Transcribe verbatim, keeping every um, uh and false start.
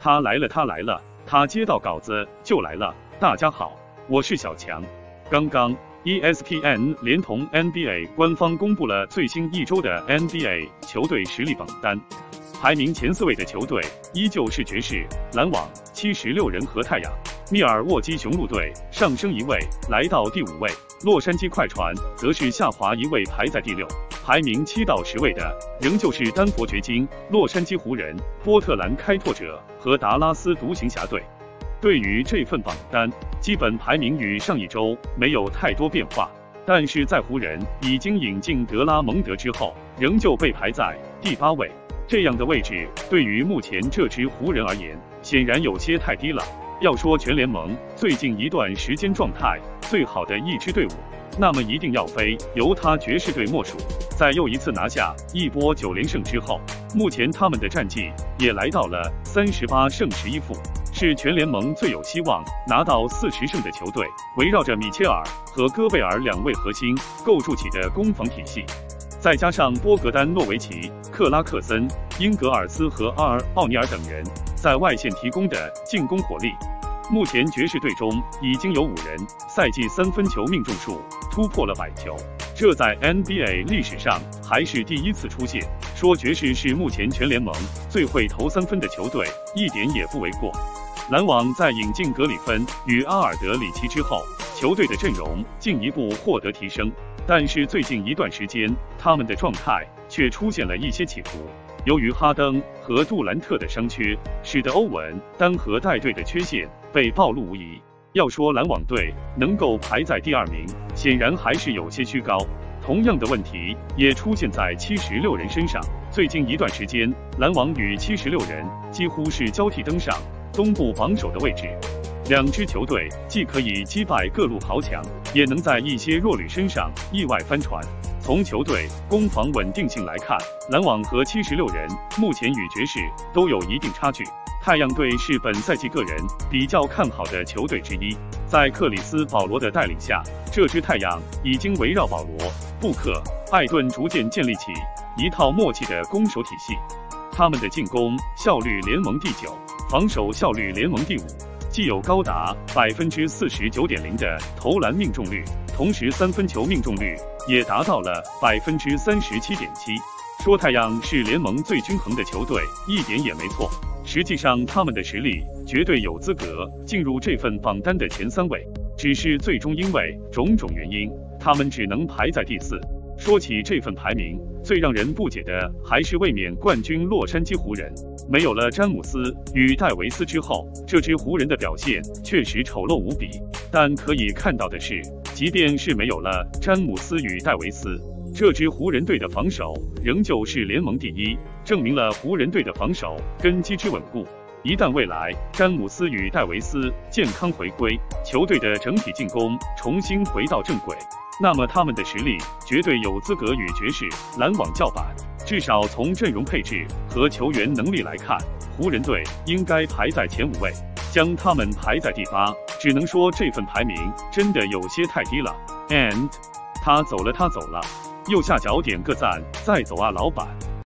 他来了，他来了，他接到稿子就来了。大家好，我是小强。刚刚 E S P N 连同 N B A 官方公布了最新一周的 N B A 球队实力榜单，排名前四位的球队依旧是爵士、篮网、七十六人和太阳。密尔沃基雄鹿队上升一位，来到第五位。洛杉矶快船则是下滑一位，排在第六。排名七到十位的仍旧是丹佛掘金、洛杉矶湖人、波特兰开拓者和达拉斯独行侠队。对于这份榜单，基本排名与上一周没有太多变化，但是在湖人已经引进德拉蒙德之后，仍旧被排在第八位。这样的位置对于目前这支湖人而言，显然有些太低了。要说全联盟最近一段时间状态最好的一支队伍，那么一定要非犹他爵士队莫属。在又一次拿下一波九连胜之后，目前他们的战绩也来到了三十八胜十一负，是全联盟最有希望拿到四十胜的球队。围绕着米切尔和戈贝尔两位核心构筑起的攻防体系，再加上波格丹诺维奇、克拉克森、英格尔斯和阿尔奥尼尔等人在外线提供的进攻火力，目前爵士队中已经有五人赛季三分球命中数突破了百球，这在 N B A 历史上还是第一次出现。说爵士是目前全联盟最会投三分的球队，一点也不为过。篮网在引进格里芬与阿尔德里奇之后，球队的阵容进一步获得提升，但是最近一段时间，他们的状态却出现了一些起伏。由于哈登和杜兰特的伤缺，使得欧文单核带队的缺陷被暴露无遗。要说篮网队能够排在第二名，显然还是有些虚高。同样的问题也出现在七十六人身上。最近一段时间，篮网与七十六人几乎是交替登上东部榜首的位置。两支球队既可以击败各路豪强，也能在一些弱旅身上意外翻船。从球队攻防稳定性来看，篮网和七十六人目前与爵士都有一定差距。太阳队是本赛季个人比较看好的球队之一，在克里斯·保罗的带领下，这支太阳已经围绕保罗、布克、艾顿逐渐建立起一套默契的攻守体系。他们的进攻效率联盟第九，防守效率联盟第五，既有高达百分之四十九点零的投篮命中率，同时三分球命中率也达到了百分之三十七点七。说太阳是联盟最均衡的球队，一点也没错。实际上，他们的实力绝对有资格进入这份榜单的前三位，只是最终因为种种原因，他们只能排在第四。说起这份排名，最让人不解的还是卫冕冠军洛杉矶湖人。没有了詹姆斯与戴维斯之后，这支湖人的表现确实丑陋无比。但可以看到的是，即便是没有了詹姆斯与戴维斯，这支湖人队的防守仍旧是联盟第一，证明了湖人队的防守根基之稳固。一旦未来詹姆斯与戴维斯健康回归，球队的整体进攻重新回到正轨，那么他们的实力绝对有资格与爵士、篮网叫板。至少从阵容配置和球员能力来看，湖人队应该排在前五位。将他们排在第八，只能说这份排名真的有些太低了。And 他走了，他走了。右下角点个赞，再走啊，老板。